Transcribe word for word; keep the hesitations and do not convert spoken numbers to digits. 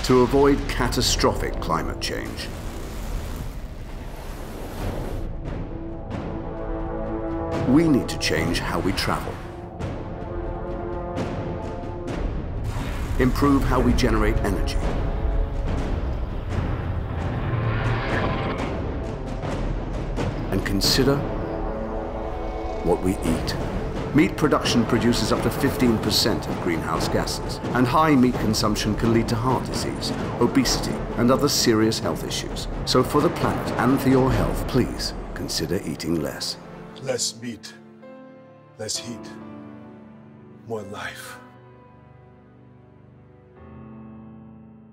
to avoid catastrophic climate change. We need to change how we travel, improve how we generate energy, and consider what we eat. Meat production produces up to fifteen percent of greenhouse gases, and high meat consumption can lead to heart disease, obesity, and other serious health issues. So for the planet and for your health, please consider eating less. Less meat, less heat, more life.